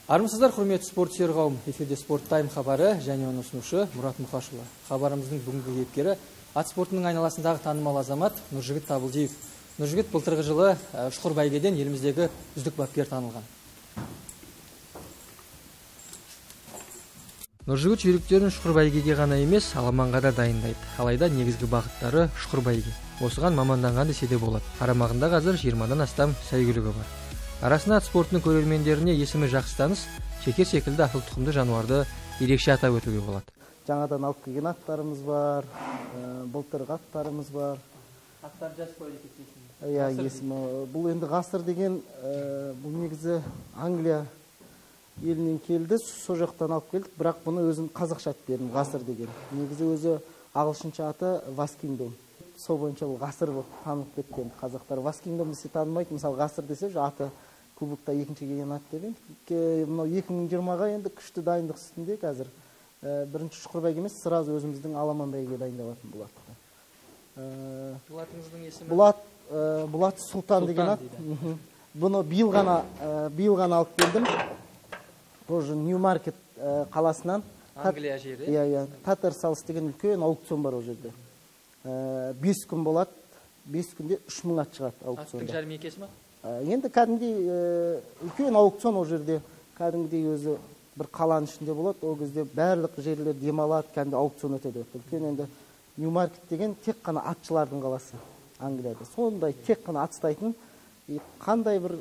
Армысыздар, құрметті спортсүйер қауым. Эфирде спорт тайм хабары және оны ұсынушы Мұрат Мұқашұлы. Хабарымыздың бүгінгі кейіпкері ат спортының айналасындағы танымал азамат Нұржігіт Табылдиев. Нұржігіт былтырғы жылы Шұқыр бәйгеден еліміздегі үздік бапкер танылған. Нұржігіт жүйріктерін Шұқыр бәйгеге ғана емес, аламанға да дайындайды. Алайда негізгі бағыттары Шұқыр бәйге. Осыған маманданған десе де болады. Қарамағында қазір 20-дан астам сәйгүлігі бар. Арасында ат спортының көрермендеріне есімі жақсы таныс, шекер секілді асыл тұқымды жануарды ерекше атап өтуге болады. Жаңадан алып келген аттарымыз бар, былтырғы аттарымыз бар. Аттар жас қойды кетесің. Иә, есімі. Бұл енді ғасыр деген, бұл негізі Англия елінен келді, со жақтан алып келдік, бірақ бұны өзім қазақша ат бердім, ғасыр деген. Негізі өзі ағылшынша аты Васкингдом. Сол бойынша бұл ғасыр болып танылып кеткен. Қазақтар Васкингдом десе танымайды, мысалы ғасыр десе аты кубокта екінші келген ат деген. Мынау 2020-ға енді күшті дайындық үстінде қазір. Бірінші Шұқыр бәйге емес, сразу өзіміздің Аламан бәйге дайындалатын бұл атты. Бұл атыңыздың есімі? Бұл ат Сұлтан деген ат. Бұны биыл ғана алып келдім. Бұл Нью-Маркет қаласынан. Англия жері. Иә, Татарсалс деген үлкен аукцион бар ол жерде. 5 күн болады, 5 күнде 3000 ат шығады аукционда. Аттың жәрмеңкесі ма? Енді кәдімгідей үлкен аукцион ол жерде, кәдімгідей өзі бір қаланың ішінде болады, ол кезде барлық жерлер демалады, кәдімгі аукцион өтеді. Үлкен енді Нью-Маркет деген тек қана атшылардың қаласы Англияда. Сондай тек қана ат ұстайтын, қандай бір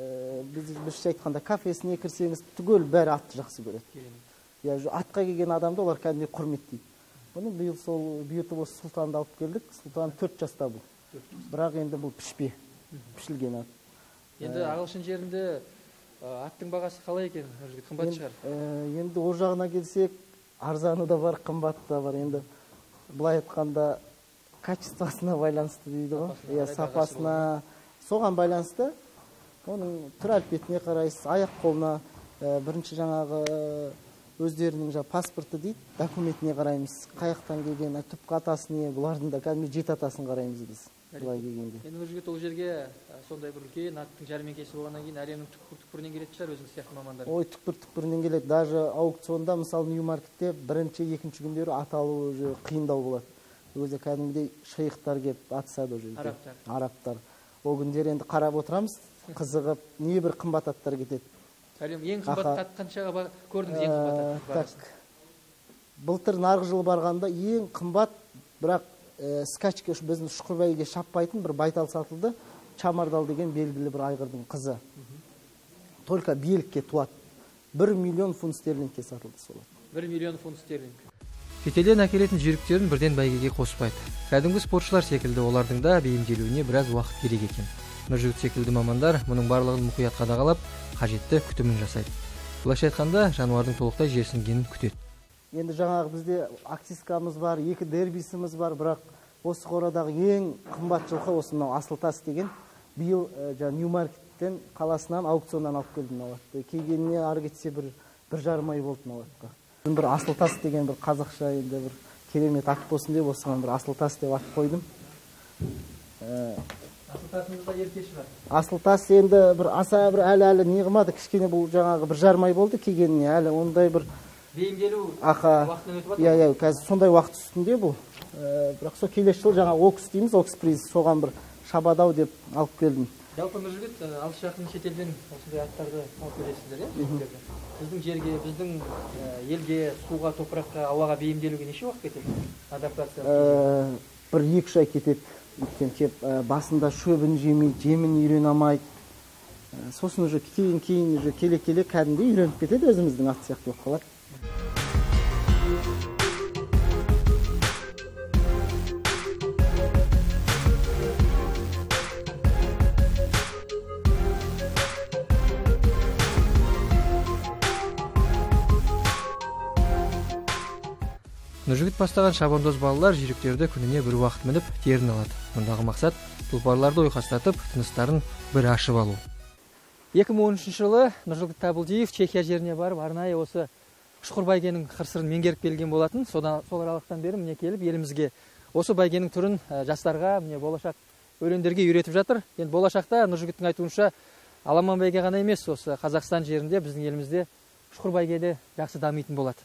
біз айтқанда кафесіне кірсеңіз түгел бәрі атты жақсы көреді. Атқа келген адамды олар кәдімгідей құрметтейді. Бұны биыл сол бұйыртып осы Сұлтанды алып келдік. Сұлтан 4 жаста бұл. Бірақ енді бұл пішілген ат. Енді ағылшын жерінде аттың бағасы қалай екен? Қымбат шығар. Енді ол жағына келсек, арзаны да бар, қымбаты да бар. Енді былай айтқанда качествосына байланысты дейді ғой. Сапасына, соған байланысты. Оның түр әлпетіне қарайсыз, аяқ қолына, бірінші жаңағы өздерінің паспорты дейді, документіне қараймыз. Қаяқтан келген, түпкі атасы не, бұлардың да кәдімгі жеті атасын қараймыз біз. Бұлай келгенде. Енді Нұржігіт ол жерге сондай бір үлкен аттың жәрмеңкесі болғаннан кейін әлемнің түкпір-түкпірінен келетін шығар өзіңіз сияқты мамандар. Ой, түкпір-түкпірінен келеді. Даже аукционда, мысалы Нью-Маркетте бірінші, екінші күндері ат алу қиындау болады. Өзі кәдімгідей шейхтар келіп атысады ол жерде. Арабтар. Ол күндері енді қарап отырамыз, қызығып, не бір қымбат аттар кетеді. Ең қымбат ат қаншаға көрдіңіз ең қымбат ат? Былтыр нарғы жылы барғанда ең қымбат, бірақ скачке біздің Шұқыр бәйгеге шаппайтын бір байтал сатылды. Чамардал деген белгілі бір айғырдың қызы. Только белікке туады. 1 миллион фунт стерлингке сатылды солар. 1 миллион фунт стерлинг. Шетелден әкелетін жүйріктерін бірден бәйгеге қоспайды. Кәдімгі спортшылар секілді олардың да бейімделуіне біраз уақыт керек екен. Нұржігіт секілді мамандар мұның барлығын мұқият қадағалап, қажетті күтімін жасайды. Былайша айтқанда, жануардың толықтай жерсінгенін күтеді. Енді жаңағы бізде акцискамыз бар, 2 дербисіміз бар, бірақ осы қорадағы ең қымбат жылқы осы мынау Асылтас деген. Биыл Нью-Маркеттен қаласынан аукционнан алып келдім алатты. Келгеніне ары кетсе бір жарым ай болды алатқа. Бір Асылтас деген бір қазақша енді бір керемет ат болсын деп осыған бір Асылтас деп ат қойдым. Асылтасыңызда еркеші бар. Асылтас енді бір аса бір әлі не қылмады, кішкене бұл жаңағы бір жарым ай болды келгеніне, әлі ондай бір бейімделу уақытынан өтіп жатыр. Иә, қазір сондай уақыт үстінде бұл. Бірақ сол келесі жылы жаңа Окс дейміз, Окс приз, соған бір шабадау деп алып келдім. Жалпы Нұржігіт, алыс жақын шетелден осындай аттарды алып келесіздер, иә? Біздің жерге, біздің елге, суға, топыраққа, ауаға бейімделуге неше уақыт кетеді? Адаптация? Бір 2-3 ай кетеді. Өткен басында шөбін жемейді, жемін үйрене алмайды. Сосын уже кейін келе-келе кәдімгі үйреніп кетеді, өзіміздің ат сияқты болып қалады. Нұржігіт бастаған шабандоз балалар жүйріктерді күніне бір уақыт мініп терін алады. Мұндағы мақсат тұлпарларды ойқастатып, тыныстарын бір ашып алу. 2013 жылы Нұржігіт Табылдиев Чехия жеріне барып, арнайы осы Шұқыр бәйгенің қыр-сырын меңгеріп келген болатын. Сол аралықтан бері міне келіп елімізге осы бәйгенің түрін жастарға, міне болашақ өрендерге үйретіп жатыр. Енді болашақта Нұржігіттің айтуынша аламан бәйге ғана емес, осы Қазақстан жерінде, біздің елімізде шұқыр бәйге де жақсы дамитын болады.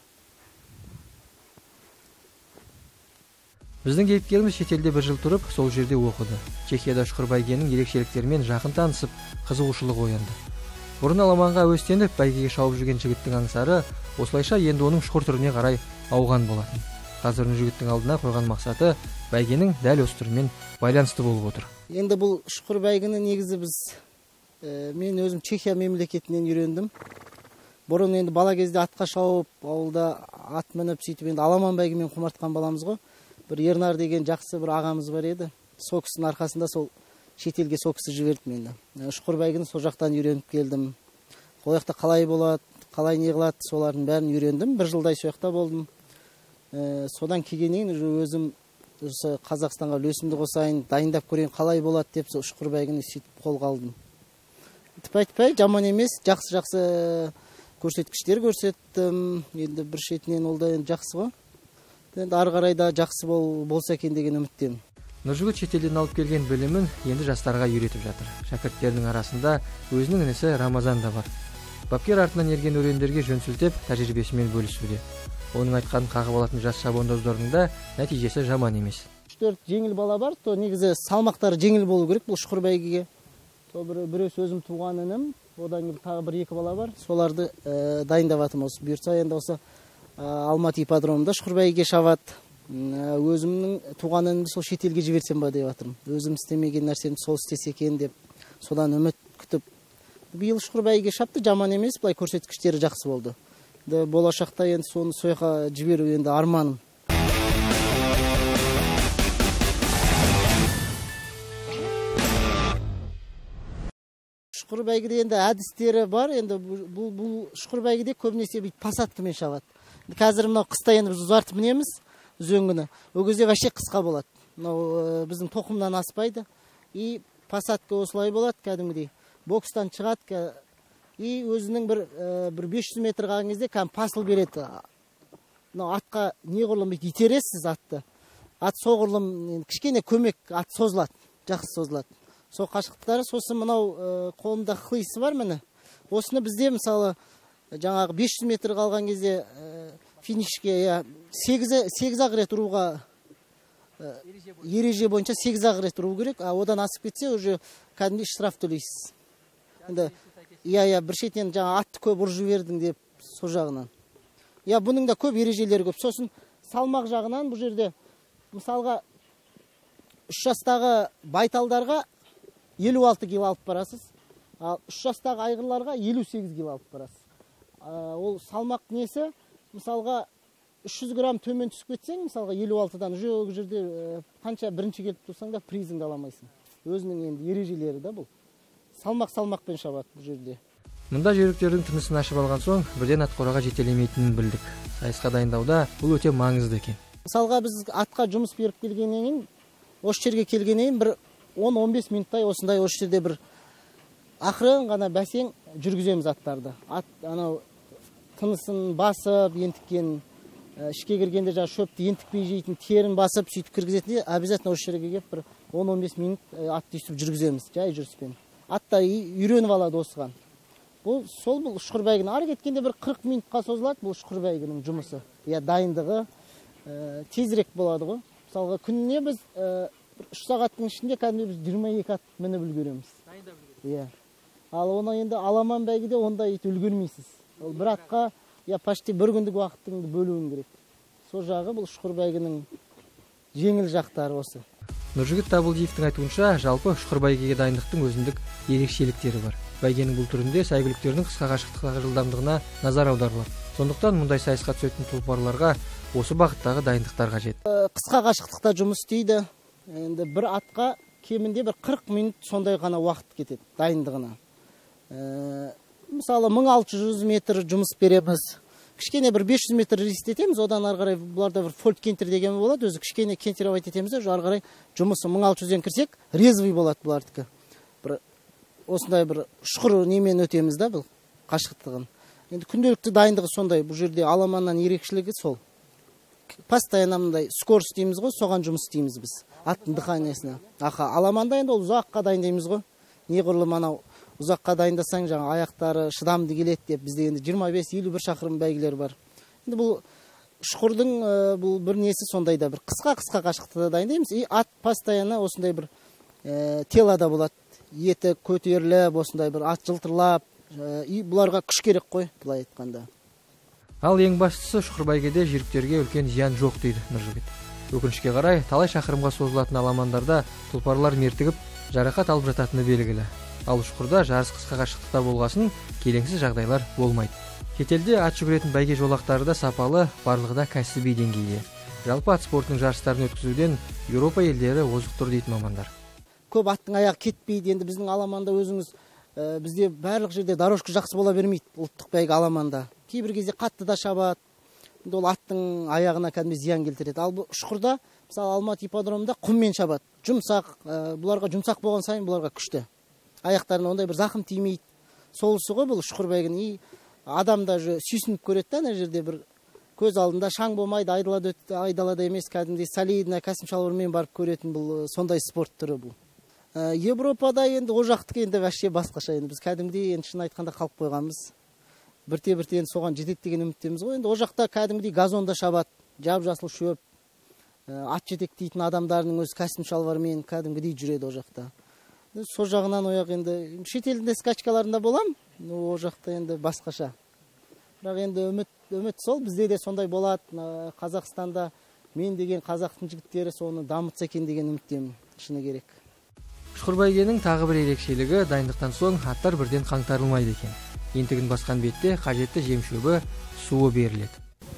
Біздің кейіпкеріміз шетелде бір жыл тұрып, сол жерде оқыды. Чехияда шұқыр бәйгенің ерекшеліктерімен жақын танысып, қызығушылық оянды. Бұрын аламанға әуестеніп, бәйгеге шауып жүрген жігіттің аңсары осылайша енді оның шұқыр түріне қарай ауған болатын. Қазір жігіттің алдына қойған мақсаты бәйгенің дәл осы түрімен байланысты болып отыр. Енді бұл шұқыр бәйгені негізі мен өзім Чехия мемлекетінен үйрендім. Бұрын енді бала кезде атқа шауып, ауылда ат мініп, сөйтіп енді аламан бәйгемен құмартқан баламыз ғой. Бір Ернар деген жақсы бір ағамыз бар еді. Сол кісінің арқасында сол шетелге сол кісі жіберді мені. Шұқыр бәйгені сол жақтан үйреніп келдім. Ол жақта қалай болады, қалай не қылады, солардың бәрін үйрендім. Bir жылдай сол жақта болдым. Содан келгеннен өзім Қазақстанға үлесімді қосайын, дайындап көрейін, қалай болады деп сол шұқыр бәйгені сөйтіп қолға алдым. Айтпай, жаман емес, жақсы көрсеткіштер көрсеттім. Енді бір шетінен ол да жақсы ғой. Енді ары қарай да жақсы болса екен деген үміттемін. Нұржігіт шетелден алып келген білімін енді жастарға үйретіп жатыр. Шәкірттердің арасында өзінің інісі Рамазан да бар. Бапкер артынан ерген өрендерге жөн сілтеп, тәжірибесімен бөлісуде. Оның айтқан қағып алатын жас шабандоздардың да нәтижесі жаман емес. 3-4 жеңіл бала бар, то негізі салмақтары жеңіл болу керек бұл шұқыр бәйгеге. Біреу өзім туған інім, одан тағы 1-2 бала бар. Соларды дайындап жатырмын осы. Бұйыртса енді осы Алматы ипподромында шұқыр бәйгеге шабады. Өзімнің туған інімді сол шетелге жіберсем ба деп жатырмын. Өзім істемеген нәрсемді сол істесе екен деп, содан үміт күтіп. Биыл шұқыр бәйгеге шапты, жаман емес, былай көрсеткіштері жақсы болды. Болашақта енді соны сояқа жіберу енді арманым. Шұқыр бәйгеде енді әдістері бар, енді бұл шұқыр бәйгеде көбінесе пасаткамен шабады. Қазір мынау қыста енді біз ұзартып мінеміз, үзеңгіні. Ол кезде вообще қысқа болады. Мынау біздің тоқымнан аспайды. И пасатка осылай болады, кәдімгідей. Бокстан шығады, и өзінің бір 500 метр қалған кезде пасыл береді. Атқа неғұрлым итересіз атты. Ат соғұрлым кішкене көмек, ат созылады, жақсы созылады. Сол қашықтықтары, сосын мынау қолымда хлыйсы бар міне. Осыны бізде мысалы жаңағы 500 метр қалған кезде финишке 8-ақ рет ұруға ереже бойынша 8-ақ рет ұру керек, одан асып кетсе уже кәдімгі штраф төлейсіз. Бір шетінен жаңа атты көп ұрып жібердің деп сол жағынан. Бұның да көп ережелері көп. Сосын салмақ жағынан бұл жерде мысалға 3 жастағы байталдарға 56 кило алып барасыз, ал 3 жастағы айғырларға 58 кило алып барасыз. Ол салмақ несі, мысалға 300 грамм төмен түсіп кетсең, мысалға 56-дан ол жерде қанша бірінші келіп тұрсаң да призіңді аламайсың. Өзінің енді ережелері да бұл. Салмақпен шабады бұл жерде. Мұнда жүйріктердің тынысын ашып алған соң, бірден атқораға жетелемейтінін білдік. Сайысқа дайындауда бұл өте маңызды екен. Мысалға біз атқа жұмыс беріп келгеннен кейін, осы жерге келгеннен кейін бір 10-15 минуттай осындай осы жерде бір ақырын ғана бәсең жүргіземіз аттарды. Ат анау тынысын басып, ентіккен, ішке кіргенде жаңа шөпті ентікпей жейтін, терін басып, сөйтіп кіргізетінде обязательно осы жерге келіп бір 10-15 минут атты үстіп жүргіземіз, жай жүріспен. Атта үйреніп алады осыған. Бұл шұқыр бәйгені ары кеткенде бір 40 минутқа созылады бұл шұқыр бәйгенің жұмысы. Дайындығы тезірек болады ғой. Мысалға күніне біз 3 сағаттың ішінде кәдімгі біз 22 ат мініп үлгереміз. Ал оны енді аламан бәйгеде онда үлгермейсіз. Ол бір атқа почти бір күндік уақытыңды бөлуің керек. Сол жағы бұл шұқыр бәйгенің жеңіл жақтары осы. Нұржігіт Табылдиевтің айтуынша, жалпы шұқыр бәйгеге дайындықтың өзіндік ерекшеліктері бар. Бәйгенің бұл түрінде сәйгүліктердің қысқа қашықтықтағы жылдамдығына назар аударылады. Сондықтан мұндай сайысқа түсетін тұлпарларға осы бағыттағы дайындықтар қажет. Қысқа қашықтықта жұмыс істейді. Енді бір атқа кемінде бір 40 минут сондай ғана уақыт кетеді дайындығына. Мысалы 1600 метр жұмыс береміз. Кішкене бір 500 метр рейстетеміз, одан ары қарай бұларда бір фольт кентер деген болады, өзі кішкене кентеровать етеміз, ары қарай жұмысы 1600-ден кірсек, резвый болады бұлардікі. Осындай бір шұқыр немен өтеміз да бұл қашықтығын. Енді күнделікті дайындығы сондай, бұл жерде аламаннан ерекшілігі сол. Постоянно мындай скорость дейміз ғой, соған жұмыс істейміз біз. Аттың дыханиясына. Аламанда енді ол ұзаққа дайындаймыз ғой. Неғұрлым анау ұзаққа дайындасаң жаңа аяқтары шыдамды келеді деп бізде енді 25-51 шақырым бәйгелер бар. Енді бұл ұшқырдың бұл бір несі сондай да бір қысқа қашықтықта дайындаймыз. И ат постоянно осындай бір телада болады. Еті көтеріліп, осындай бір ат жылтырлап, и бұларға күш керек қой, былай айтқанда. Ал ең бастысы шұқыр бәйгеде жүйріктерге үлкен зиян жоқ дейді Нұржігіт. Өкінішке қарай, талай шақырымға созылатын аламандарда тұлпарлар мертігіп, жарақат алып жататыны белгілі. Ал шұқырда жарыс қысқа қашықтықта болғасын, келеңсіз жағдайлар болмайды. Шетелде ат жүгіретін бәйге жолақтары да сапалы, барлығы да кәсіби деңгейде. Жалпы ат спортының жарыстарын өткізуден Еуропа елдері озық тұр дейді мамандар. Көп аттың аяғы кетпейді. Енді біздің аламанда өзіңіз бізде барлық жерде дорожка жақсы бола бермейді. Ұлттық бәйге аламанда кейбір кезде қатты да шабады. Ол аттың аяғына кәдімгі зиян келтіреді. Ал бұл шұқырда, мысалы Алматы ипподромында құммен шабады. Жұмсақ, бұларға жұмсақ болған сайын бұларға күшті. Аяқтарына ондай бір зақым тимейді. Солысы ғой бұл шұқыр бәйгені. Адамда сүйсініп көреді да, ана жерде бір көз алдында шаң болмайды, айдалада емес, кәдімгідей солидный кәсім шалбармен барып көретін бұл сондай спорт түрі бұл. Европада енді о жақтікі енді вообще басқаша. Енді біз кәдімгідей енді шын айтқанда қалып қойғанбыз. Бірте-бірте енді соған жетеді деген үміттеміз ғой. Енді о жақта кәдімгідей газонда шабады, жап-жасыл шөп, ат жетектейтін адамдардың өз кәсім шалбарымен кәдімгідей жүреді о жақта. Сол жағынан ояқ енді шетелінде скачкаларында болам, о жақта енді басқаша. Бірақ енді үміт сол, бізде де сондай болады. Қазақстанда мен деген қазақтың жігіттері соны дамытса екен деген үміттемін, шыны керек. Шұқыр бәйгенің тағы бір ерекшелігі, дайындықтан соң аттар бірден қаңтарылмайды екен. Ентігін басқан бетте қажетті жем шөбі, суы беріледі.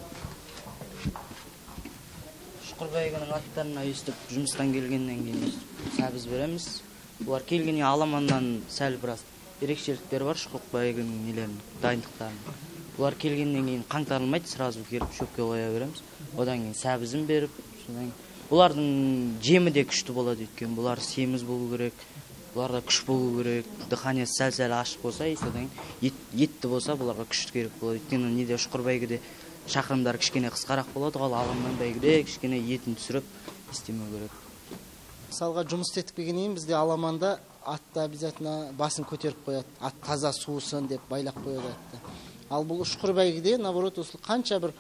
Шұқыр бәйгенің аттарына өстіп жұмыстан келгеннен кейін сәбіз береміз. Бұлар келгеннен аламаннан сәл біраз ерекшеліктер бар шұқыр бәйгенің нелерінің дайындықтарын. Бұлар келгеннен кейін қаңтарылмайды, сразу келіп шөпке қоя береміз. Одан кейін сәбізін беріп, бұлардың жемі де күшті болады өйткені. Бұлар семіз болу керек, бұларда күш болу керек. Дыханиясы сәл-сәл ашық болса, содан етті болса, бұларға күш керек болады. Өйткені неде шұқыр бәйгеде шақырымдар кішкене қысқарақ болады, ал аламан бәйгеде кішкене етін түсіріп істемеу керек. Мысалға жұмыс істетіп келгеннен бізде аламанда атты обязательно басын көтеріп қояды. Ат таза суысын деп байлап қояды атты. Ал бұл шұқыр бәйгеде, наоборот, осы қанша бір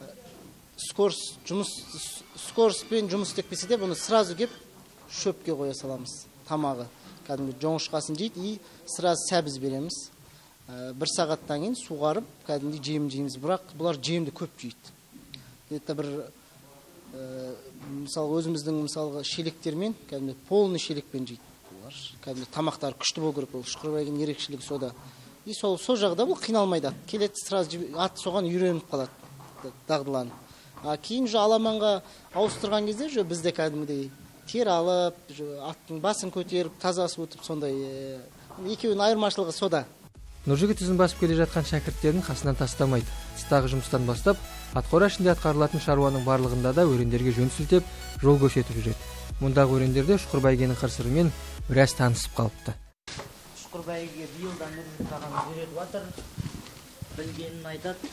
скороспен жұмыс істеп келсе де, бұны сразу кеп шөпке қоя саламыз. Тамағы кәдімгі жоңышқасын жейді, и сразу сәбіз береміз. Бір сағаттан кейін суғарып, кәдімгі жем жейміз. Бірақ бұлар жемді көп жейді. Это бір мысалы өзіміздің мысалға шелектермен, кәдімгі полный шелекпен жейді. Бұлар кәдімгі тамақтары күшті болу керек. Бұл шұқыр бәйгенің ерекшелігі сода. И сол жағда бұл қиналмайды. Келеді сразу ат соған үйреніп қалады, дағдыланып. Кейін аламанға ауыстырған кезде бізде кәдімгідей тер алып, аттың басын көтеріп, таза суытып, сондай екеуінің айырмашылығы сода. Нұржігіт тізін басып келе жатқан шәкірттерін қасынан тастамайды. Тыстағы жұмыстан бастап, атқора ішінде атқарылатын шаруаның барлығында да өрендерге жөн сілтеп, жол көрсетіп жүреді. Мұндағы өрендерде шұқыр бәйгенің қыр-сырымен біраз танысып қалыпты. Шұқыр бәйгеге биылдан Нұржігіт ағамыз үйретіп жатыр. Білгенін айтады.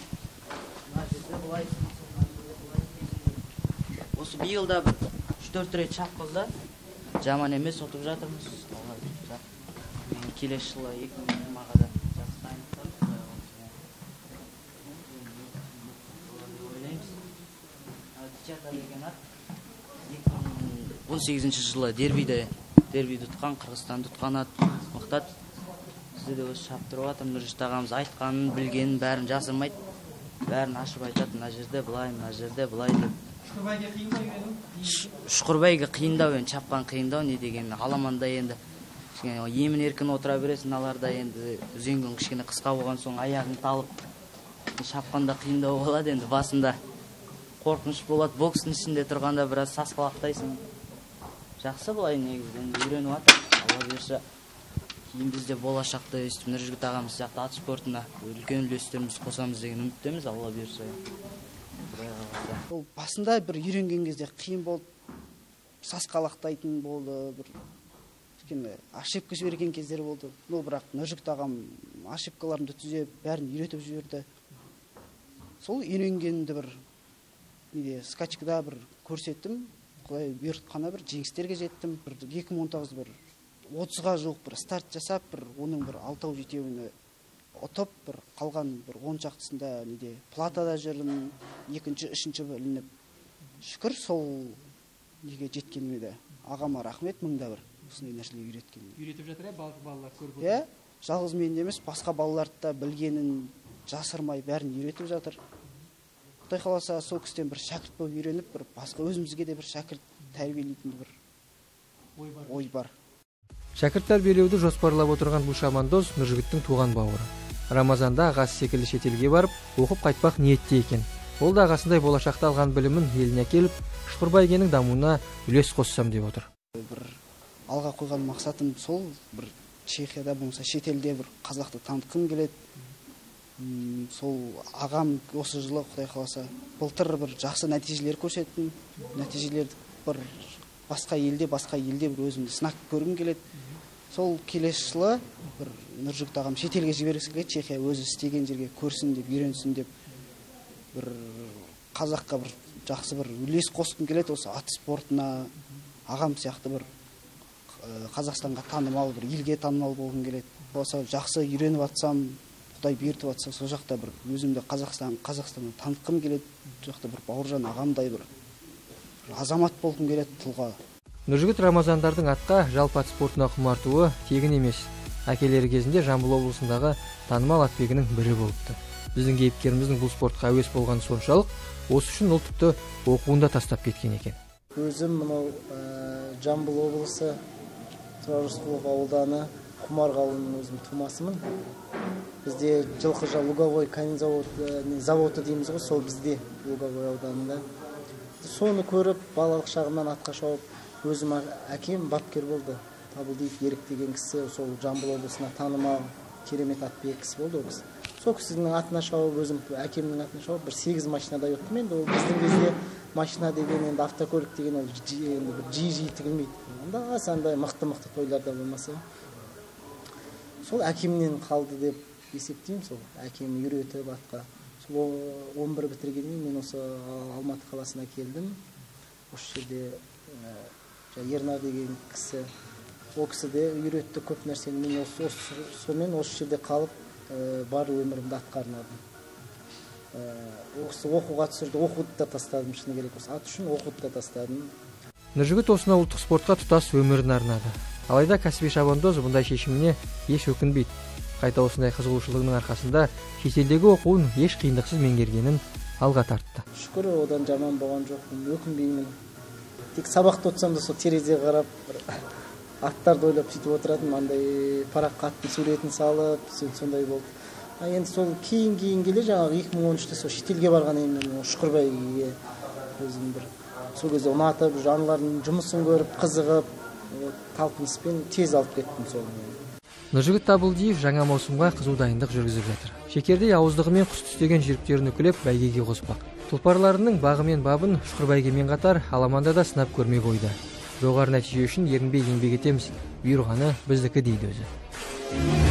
Осы биылда 3-4 рет шапқызда жаман емес отып жатырмыз. Келесі жылы 2020-ға да жасқайындықтар. 18 жылы дерби тұтқан, Қырғызстан тұтқан ат мықтат. Бізде де осы шаптырып жатыр. Нұржігіт ағамыз айтқанын, білгенін бәрін жасырмайды. Бәрін ашып айтады, мына жерде былай, мына жерде былай деп. Шұқыр бәйге қиындау, шапқан қиындау, не деген аламанда енді емін еркін отыра бересің, аларда енді үзеңгің кішкене қысқа болған соң аяғын талып шапқанда қиындау болады, енді басында қорқыныш болады. Бокстың ішінде тұрғанда біраз сасқалақтайсың. Жақсы былай негізінен үйреніп жатыр. Алла берсе, кейін бізде болашақта Нұржігіт ағамыз сияқты ат спортына үлкен үлестеріміз қосамыз деген үміттеміз, Алла берсе. Ол басында бір үйренген кезде қиын болды, сасқалақтайтын болды, бір ошибка жіберген кездер болды. Ол бірақ Нұржігіт ағам ошибкаларымды түзеп, бәрін үйретіп жіберді. Сол үйренгенді бір скачкада бір көрсеттім. Құдай бұйыртқаны бір жеңістерге жеттім. 2019 бір 30-ға жуық бір старт жасап, бір оның бір 6-7-еуіне ұтып, бір қалған бір 10 шақтысында неде платада жүрдім, 2-ші, 3-ші ілініп. Шүкір сол неге жеткеніме де. Ағама рахмет, мыңда бір осындай нәрселерге үйреткеніне. Үйретіп жатыр балалар көріп. Иә, жалғыз мен емес, басқа балаларды да білгенін жасырмай бәрін үйретіп жатыр. Құдай қаласа сол кісіден бір шәкірт болып үйреніп, бір басқа өзімізге де бір шәкірт тәрбиелейтін бір ой бар. Шәкірт тәрбиелеуді жоспарлап отырған бұл Шамандоз Нұржігіттің туған бауыры. Рамазанда ағасы секілді шетелге барып, оқып қайтпақ ниетте екен. Ол да ағасындай болашақта алған білімін еліне келіп, Шұқыр бәйгенің дамуына үлес қоссам деп отыр. Бір алға қойған мақсатым сол, бір Чехияда болса шетелде бір қазақты танытқым келеді. Сол ағам осы жылы Құдай қаласа былтыр бір жақсы нәтижелер көрсеттім. Нәтижелерді бір басқа елде бір өзімді сынақ көргім келеді. Сол келесі жылы бір Нұржігіт ағам шетелге жібергісі келеді, Чехия өзі істеген жерге көрсін деп, үйренсін деп, бір қазаққа бір жақсы бір үлес қосқым келеді. Осы ат спортына ағам сияқты бір Қазақстанға танымал, бір елге танымал болғым келеді. Болса жақсы үйреніп атсам, Құдай беріп атса, сол жақта бір өзімді Қазақстанға танытқым келеді. Сол жақта бір Бауыржан ағамдай бір азамат болғым келеді, тұлға. Нұржігіт Рамазандардың атқа жалпы ат спортына құмартуы тегін емес. Әкелері кезінде Жамбыл облысындағы танымал атбегінің бірі болыпты. Біздің кейіпкеріміздің бұл спортқа әуес болғаны соншалық, осы үшін ол тіпті оқуында тастап кеткен екен. Өзім мынау Жамбыл облысы Тұрар Рысқұлов ауданы Құмарға ауылының өзім тумасымын. Бізде Жылқыжа луговой конь заводы дейміз ғой, сол бізде луговой ауданында. Соны көріп, балалық шағымнан атқа шауып, өзім әкем бапкер болды. Табылдиев Ерік деген кісі, сол Жамбыл облысына танымал керемет атбек кісі болды ол кісі. Сол кісінің атына шауып, өзім әкемнің атына шауып, бір 8 машинада өттім. Енді ол біздің кезде машина деген, енді автокөлік деген ол жиі тігілмейді. Онда асандай мықты тойларда болмаса. Сол әкемнен қалды деп есептеймін, сол әкем үйретіп атқа. Сол 11 бітіргеннен мен осы Алматы қаласына келдім. Осы жерде Ернар деген кісі, ол кісі де үйретті көп нәрсені. Мен сонымен осы жерде қалып, бар өмірімді атқа арнадым. Осы оқуға түсірді, оқуды да тастадым, шыны керек осы ат үшін оқуды да тастадым. Нұржігіт осына ұлттық спортқа тұтас өмірін арнады. Алайда кәсіби шабандоз бұндай шешіміне еш өкінбейді. Қайта осындай қызығушылығының арқасында шетелдегі оқуын еш қиындықсыз меңгергенін алға тартты. Шүкір, одан жаман болған жоқпын, өкінбеймін. Тек сабақты отырсам да сол терезеге қарап, аттарды ойлап сөйтіп отыратын, андай параққа аттың суретін салып, сондай болды. Енді сол кейін келе жаңағы 2013-те сол шетелге барған едім, Шұқыр бәйгеге өзім бір сол кезде ұнатып, жанлардың жұмысын көріп, қызығып, талпыныспен тез алып кеттім сол. Нұржігіт Табылдиев жаңа маусымға қызу дайындық жүргізіп жатыр. Шекердей ауыздығымен құс түстеген жүйріктерін үкілеп бәйгеге қоспақ. Тұлпарларының бағы мен бабын Шұқыр бәйгемен қатар Аламанда да сынап көрмек ойда. Жоғары нәтиже үшін ерінбей еңбек етеміз, бұйырғаны біздікі дейді өзі.